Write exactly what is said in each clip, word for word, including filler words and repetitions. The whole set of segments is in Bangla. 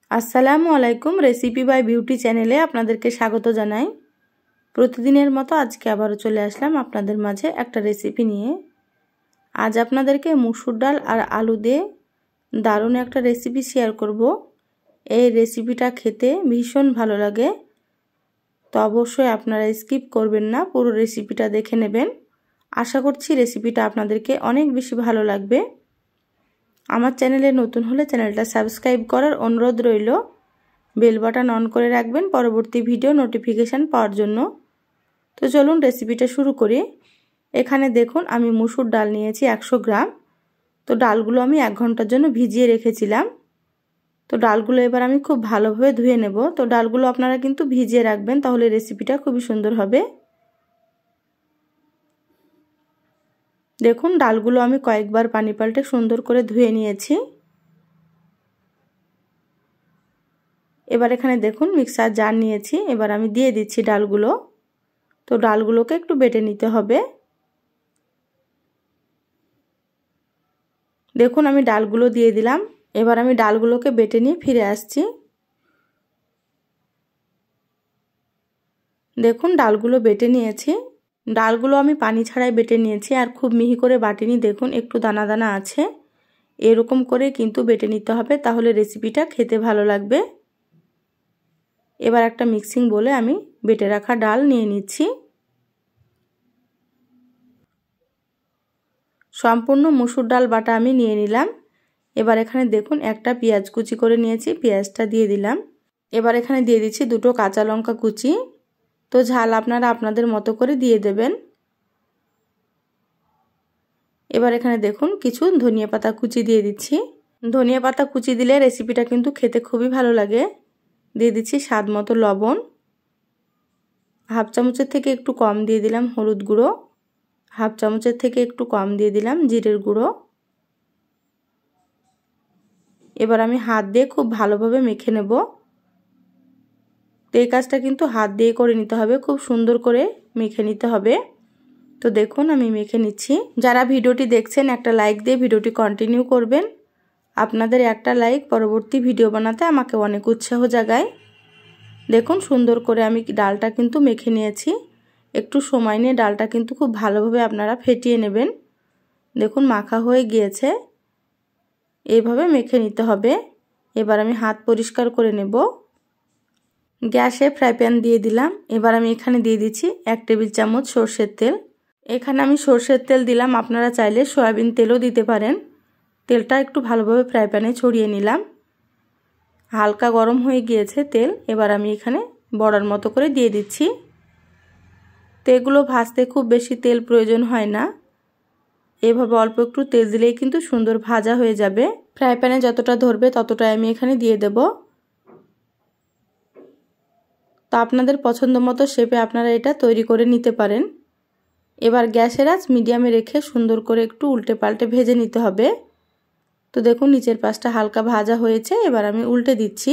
আসসালামু আলাইকুম রেসিপি বাই বিউটি চ্যানেলে আপনাদেরকে স্বাগত জানাই। প্রতিদিনের মতো আজকে আবারও চলে আসলাম আপনাদের মাঝে একটা রেসিপি নিয়ে। আজ আপনাদেরকে মসুর ডাল আর আলু দিয়ে দারুণ একটা রেসিপি শেয়ার করব। এই রেসিপিটা খেতে ভীষণ ভালো লাগে, তো অবশ্যই আপনারা স্কিপ করবেন না, পুরো রেসিপিটা দেখে নেবেন। আশা করছি রেসিপিটা আপনাদেরকে অনেক বেশি ভালো লাগবে। আমার চ্যানেলে নতুন হলে চ্যানেলটা সাবস্ক্রাইব করার অনুরোধ রইল। বেল বাটন অন করে রাখবেন পরবর্তী ভিডিও নোটিফিকেশান পাওয়ার জন্য। তো চলুন রেসিপিটা শুরু করি। এখানে দেখুন আমি মসুর ডাল নিয়েছি একশো গ্রাম। তো ডালগুলো আমি এক ঘন্টার জন্য ভিজিয়ে রেখেছিলাম। তো ডালগুলো এবার আমি খুব ভালোভাবে ধুয়ে নেব। তো ডালগুলো আপনারা কিন্তু ভিজিয়ে রাখবেন, তাহলে রেসিপিটা খুবই সুন্দর হবে। দেখুন ডালগুলো আমি কয়েকবার পানি পাল্টে সুন্দর করে ধুয়ে নিয়েছি। এবার এখানে দেখুন মিক্সার জার নিয়েছি, এবার আমি দিয়ে দিচ্ছি ডালগুলো। তো ডালগুলোকে একটু বেটে নিতে হবে। দেখুন আমি ডালগুলো দিয়ে দিলাম। এবার আমি ডালগুলোকে বেটে নিয়ে ফিরে আসছি। দেখুন ডালগুলো বেটে নিয়েছি। ডালগুলো আমি পানি ছাড়াই বেটে নিয়েছি, আর খুব মিহি করে বাটিনি। দেখুন একটু দানা দানা আছে, এরকম করে কিন্তু বেটে নিতে হবে, তাহলে রেসিপিটা খেতে ভালো লাগবে। এবার একটা মিক্সিং বলে আমি বেটে রাখা ডাল নিয়ে নিচ্ছি। সম্পূর্ণ মসুর ডাল বাটা আমি নিয়ে নিলাম। এবার এখানে দেখুন একটা পেঁয়াজ কুচি করে নিয়েছি, পেঁয়াজটা দিয়ে দিলাম। এবার এখানে দিয়ে দিচ্ছি দুটো কাঁচা লঙ্কা কুচি। তো ঝাল আপনারা আপনাদের মতো করে দিয়ে দেবেন। এবার এখানে দেখুন কিছু ধনিয়া পাতা কুচি দিয়ে দিচ্ছি। ধনিয়া পাতা কুচি দিলে রেসিপিটা কিন্তু খেতে খুবই ভালো লাগে। দিয়ে দিচ্ছি স্বাদ মতো লবণ। হাফ চামচের থেকে একটু কম দিয়ে দিলাম হলুদ গুঁড়ো। হাফ চামচের থেকে একটু কম দিয়ে দিলাম জিরের গুঁড়ো। এবার আমি হাত দিয়ে খুব ভালোভাবে মেখে নেব। তো এই কাজটা কিন্তু হাত দিয়ে করে নিতে হবে, খুব সুন্দর করে মেখে নিতে হবে। তো দেখুন আমি মেখে নিচ্ছি। যারা ভিডিওটি দেখছেন একটা লাইক দিয়ে ভিডিওটি কন্টিনিউ করবেন। আপনাদের একটা লাইক পরবর্তী ভিডিও বানাতে আমাকে অনেক উৎসাহ জাগায়। দেখুন সুন্দর করে আমি ডালটা কিন্তু মেখে নিয়েছি। একটু সময় নিয়ে ডালটা কিন্তু খুব ভালোভাবে আপনারা ফেটিয়ে নেবেন। দেখুন মাখা হয়ে গিয়েছে, এইভাবে মেখে নিতে হবে। এবার আমি হাত পরিষ্কার করে নেব। গ্যাসে ফ্রাই প্যান দিয়ে দিলাম। এবার আমি এখানে দিয়ে দিচ্ছি এক টেবিল চামচ সর্ষের তেল। এখানে আমি সর্ষের তেল দিলাম, আপনারা চাইলে সয়াবিন তেলও দিতে পারেন। তেলটা একটু ভালোভাবে ফ্রাই প্যানে ছড়িয়ে নিলাম। হালকা গরম হয়ে গিয়েছে তেল। এবার আমি এখানে বড়ার মতো করে দিয়ে দিচ্ছি। তো এগুলো ভাজতে খুব বেশি তেল প্রয়োজন হয় না, এভাবে অল্প একটু তেল দিলেই কিন্তু সুন্দর ভাজা হয়ে যাবে। ফ্রাই প্যানে যতটা ধরবে ততটাই আমি এখানে দিয়ে দেব। তো আপনাদের পছন্দ মতো শেপে আপনারা এটা তৈরি করে নিতে পারেন। এবার গ্যাসের আঁচ মিডিয়ামে রেখে সুন্দর করে একটু উল্টে পাল্টে ভেজে নিতে হবে। তো দেখুন নিচের পাশটা হালকা ভাজা হয়েছে, এবার আমি উল্টে দিচ্ছি।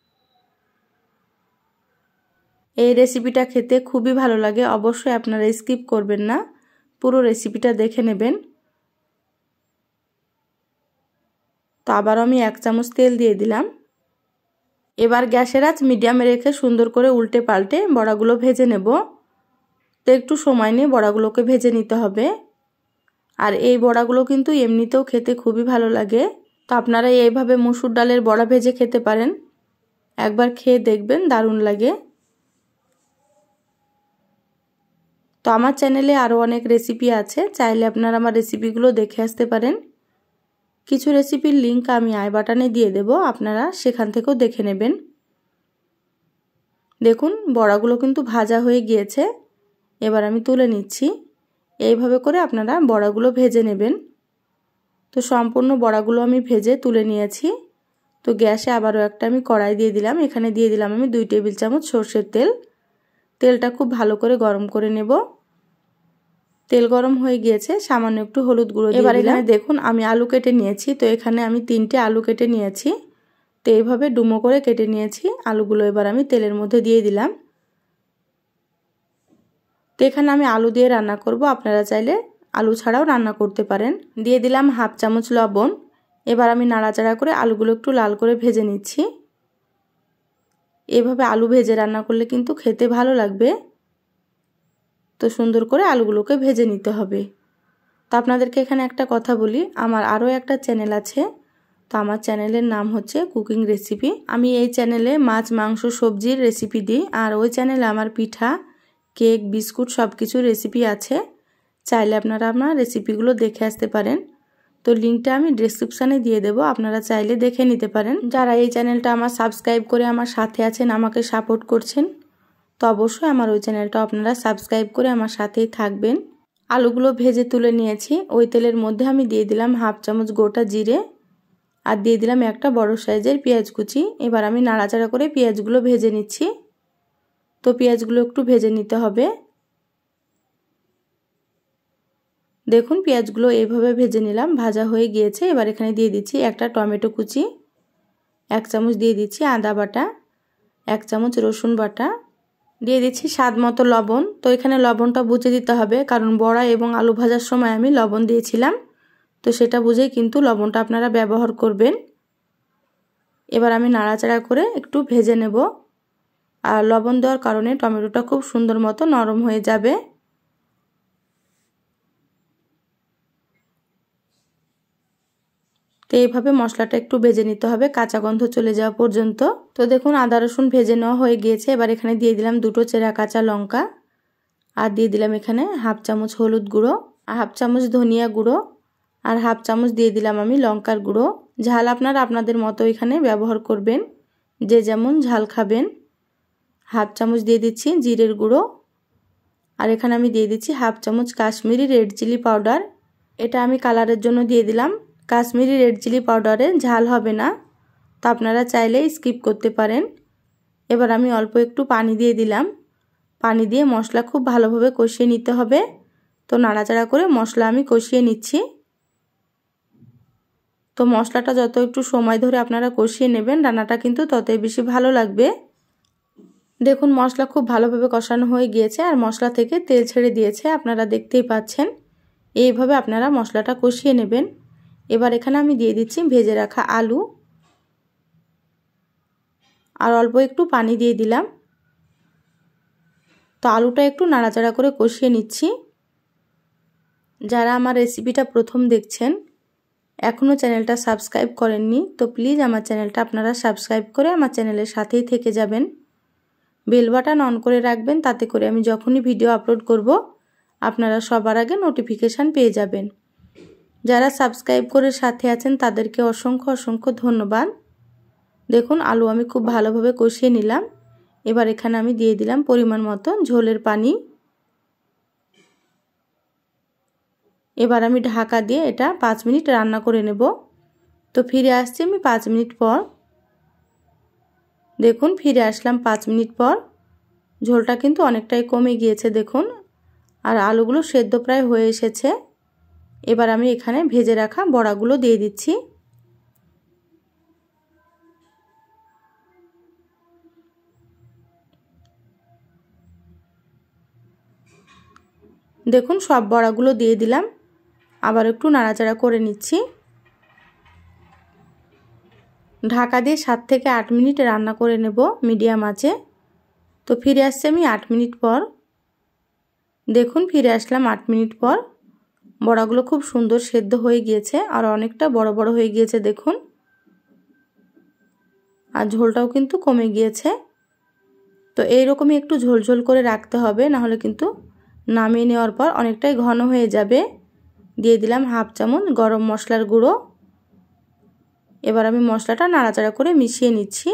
এই রেসিপিটা খেতে খুবই ভালো লাগে, অবশ্যই আপনারা স্কিপ করবেন না, পুরো রেসিপিটা দেখে নেবেন। তো আবার আমি এক চামচ তেল দিয়ে দিলাম। এবার গ্যাসের আঁচ মিডিয়ামে রেখে সুন্দর করে উল্টে পাল্টে বড়াগুলো ভেজে নেব। তো একটু সময় নিয়ে বড়াগুলোকে ভেজে নিতে হবে। আর এই বড়াগুলো কিন্তু এমনিতেও খেতে খুবই ভালো লাগে। তো আপনারা এইভাবে মসুর ডালের বড়া ভেজে খেতে পারেন, একবার খেয়ে দেখবেন দারুণ লাগে। তো আমার চ্যানেলে আরও অনেক রেসিপি আছে, চাইলে আপনারা আমার রেসিপিগুলো দেখে আসতে পারেন। কিছু রেসিপির লিঙ্ক আমি আই বাটনে দিয়ে দেব, আপনারা সেখান থেকেও দেখে নেবেন। দেখুন বড়াগুলো কিন্তু ভাজা হয়ে গিয়েছে, এবার আমি তুলে নিচ্ছি। এইভাবে করে আপনারা বড়াগুলো ভেজে নেবেন। তো সম্পূর্ণ বড়াগুলো আমি ভেজে তুলে নিয়েছি। তো গ্যাসে আবারও একটা আমি কড়াই দিয়ে দিলাম। এখানে দিয়ে দিলাম আমি দুই টেবিল চামচ সর্ষের তেল। তেলটা খুব ভালো করে গরম করে নেব। তেল গরম হয়ে গিয়েছে, সামান্য একটু হলুদ গুঁড়ো দিয়ে দিলাম। এবার এখানে দেখুন আমি আলু কেটে নিয়েছি। তো এখানে আমি তিনটে আলু কেটে নিয়েছি। তো এইভাবে ডুমো করে কেটে নিয়েছি আলুগুলো। এবার আমি তেলের মধ্যে দিয়ে দিলাম। তো এখানে আমি আলু দিয়ে রান্না করব, আপনারা চাইলে আলু ছাড়াও রান্না করতে পারেন। দিয়ে দিলাম হাফ চামচ লবণ। এবার আমি নাড়াচাড়া করে আলুগুলো একটু লাল করে ভেজে নিচ্ছি। এভাবে আলু ভেজে রান্না করলে কিন্তু খেতে ভালো লাগবে। তো সুন্দর করে আলুগুলোকে ভেজে নিতে হবে। তো আপনাদেরকে এখানে একটা কথা বলি, আমার আরও একটা চ্যানেল আছে। তো আমার চ্যানেলের নাম হচ্ছে কুকিং রেসিপি। আমি এই চ্যানেলে মাছ, মাংস, সবজির রেসিপি দিই। আর ওই চ্যানেলে আমার পিঠা, কেক, বিস্কুট সব কিছুর রেসিপি আছে। চাইলে আপনারা আপনার রেসিপিগুলো দেখে আসতে পারেন। তো লিঙ্কটা আমি ডেসক্রিপশানে দিয়ে দেবো, আপনারা চাইলে দেখে নিতে পারেন। যারা এই চ্যানেলটা আমার সাবস্ক্রাইব করে আমার সাথে আছেন, আমাকে সাপোর্ট করছেন, তো অবশ্যই আমার ওই চ্যানেলটা আপনারা সাবস্ক্রাইব করে আমার সাথেই থাকবেন। আলুগুলো ভেজে তুলে নিয়েছি। ওই তেলের মধ্যে আমি দিয়ে দিলাম হাফ চামচ গোটা জিরে আর দিয়ে দিলাম একটা বড় সাইজের পেঁয়াজ কুচি। এবার আমি নাড়াচাড়া করে পেঁয়াজগুলো ভেজে নিচ্ছি। তো পেঁয়াজগুলো একটু ভেজে নিতে হবে। দেখুন পেঁয়াজগুলো এইভাবে ভেজে নিলাম, ভাজা হয়ে গিয়েছে। এবার এখানে দিয়ে দিচ্ছি একটা টমেটো কুচি, এক চামচ দিয়ে দিচ্ছি আদা বাটা, এক চামচ রসুন বাটা, দিয়ে দিচ্ছি স্বাদ মতো লবণ। তো এখানে লবণটা বুঝে দিতে হবে, কারণ বড়া এবং আলু ভাজার সময় আমি লবণ দিয়েছিলাম, তো সেটা বুঝেই কিন্তু লবণটা আপনারা ব্যবহার করবেন। এবার আমি নাড়াচাড়া করে একটু ভেজে নেব। আর লবণ দেওয়ার কারণে টমেটোটা খুব সুন্দর মতো নরম হয়ে যাবে। তো এইভাবে মশলাটা একটু ভেজে নিতে হবে কাঁচা গন্ধ চলে যাওয়া পর্যন্ত। তো দেখুন আদা রসুন ভেজে নেওয়া হয়ে গিয়েছে। এবার এখানে দিয়ে দিলাম দুটো চেরা কাঁচা লঙ্কা আর দিয়ে দিলাম এখানে হাফ চামচ হলুদ গুঁড়ো, হাফ চামচ ধনিয়া গুঁড়ো আর হাফ চামচ দিয়ে দিলাম আমি লঙ্কার গুঁড়ো। ঝাল আপনারা আপনাদের মতো এখানে ব্যবহার করবেন, যে যেমন ঝাল খাবেন। হাফ চামচ দিয়ে দিচ্ছি জিরের গুঁড়ো আর এখানে আমি দিয়ে দিচ্ছি হাফ চামচ কাশ্মীরি রেড চিলি পাউডার। এটা আমি কালারের জন্য দিয়ে দিলাম। কাশ্মীরি রেড চিলি পাউডারে ঝাল হবে না, তো আপনারা চাইলে স্কিপ করতে পারেন। এবার আমি অল্প একটু পানি দিয়ে দিলাম। পানি দিয়ে মশলা খুব ভালোভাবে কষিয়ে নিতে হবে। তো নাড়াচাড়া করে মশলা আমি কষিয়ে নিচ্ছি। তো মশলাটা যত একটু সময় ধরে আপনারা কষিয়ে নেবেন, রান্নাটা কিন্তু ততই বেশি ভালো লাগবে। দেখুন মশলা খুব ভালোভাবে কষানো হয়ে গিয়েছে আর মশলা থেকে তেল ছেড়ে দিয়েছে, আপনারা দেখতেই পাচ্ছেন। এইভাবে আপনারা মশলাটা কষিয়ে নেবেন। এবার এখানে আমি দিয়ে দিচ্ছি ভেজে রাখা আলু আর অল্প একটু পানি দিয়ে দিলাম। তো আলুটা একটু নাড়াচাড়া করে কষিয়ে নিচ্ছি। যারা আমার রেসিপিটা প্রথম দেখছেন, এখনও চ্যানেলটা সাবস্ক্রাইব করেননি, তো প্লিজ আমার চ্যানেলটা আপনারা সাবস্ক্রাইব করে আমার চ্যানেলের সাথেই থেকে যাবেন। বেল বাটন অন করে রাখবেন, তাতে করে আমি যখনই ভিডিও আপলোড করব আপনারা সবার আগে নোটিফিকেশান পেয়ে যাবেন। যারা সাবস্ক্রাইব করে সাথে আছেন তাদেরকে অসংখ্য অসংখ্য ধন্যবাদ। দেখুন আলু আমি খুব ভালোভাবে কষিয়ে নিলাম। এবার এখানে আমি দিয়ে দিলাম পরিমাণ মতো ঝোলের পানি। এবার আমি ঢাকা দিয়ে এটা পাঁচ মিনিট রান্না করে নেব। তো ফিরে আসছি আমি পাঁচ মিনিট পর। দেখুন ফিরে আসলাম পাঁচ মিনিট পর। ঝোলটা কিন্তু অনেকটাই কমে গিয়েছে দেখুন, আর আলুগুলো সেদ্ধ প্রায় হয়ে এসেছে। এবার আমি এখানে ভেজে রাখা বড়াগুলো দিয়ে দিচ্ছি। দেখুন সব বড়াগুলো দিয়ে দিলাম, আবার একটু নাড়াচাড়া করে নিচ্ছি। ঢাকা দিয়ে সাত থেকে আট মিনিট রান্না করে নেব মিডিয়াম আঁচে। তো ফিরে আসছি আমি আট মিনিট পর। দেখুন ফিরে আসলাম আট মিনিট পর। বড়াগুলো খুব সুন্দর সেদ্ধ হয়ে গিয়েছে আর অনেকটা বড় বড় হয়ে গিয়েছে দেখুন, আর ঝোলটাও কিন্তু কমে গিয়েছে। তো এইরকমই একটু ঝোল ঝোল করে রাখতে হবে, নাহলে কিন্তু নামিয়ে নেওয়ার পর অনেকটাই ঘন হয়ে যাবে। দিয়ে দিলাম হাফ চামচ গরম মশলার গুঁড়ো। এবার আমি মশলাটা নাড়াচাড়া করে মিশিয়ে নিচ্ছি।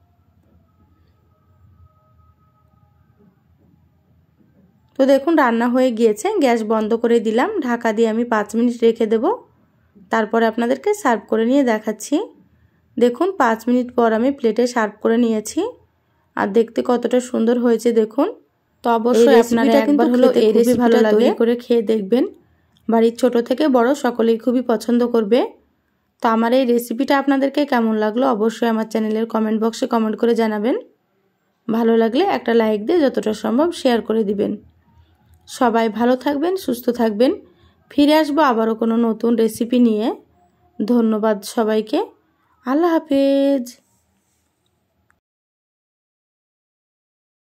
তো দেখুন রান্না হয়ে গিয়েছে, গ্যাস বন্ধ করে দিলাম। ঢাকা দিয়ে আমি পাঁচ মিনিট রেখে দেব, তারপরে আপনাদেরকে সার্ভ করে নিয়ে দেখাচ্ছি। দেখুন পাঁচ মিনিট পর আমি প্লেটে সার্ভ করে নিয়েছি, আর দেখতে কতটা সুন্দর হয়েছে দেখুন। তো অবশ্যই আপনারা একবার হলো এই রেসিপিটা তৈরি করে খেয়ে দেখবেন। বাড়ির ছোট থেকে বড় সকলেই খুবই পছন্দ করবে। তো আমার এই রেসিপিটা আপনাদেরকে কেমন লাগলো অবশ্যই আমার চ্যানেলের কমেন্ট বক্সে কমেন্ট করে জানাবেন। ভালো লাগলে একটা লাইক দিয়ে যতটা সম্ভব শেয়ার করে দিবেন। সবাই ভালো থাকবেন, সুস্থ থাকবেন। ফিরে আসবো আবারও কোনো নতুন রেসিপি নিয়ে। ধন্যবাদ সবাইকে। আল্লাহ হাফেজ।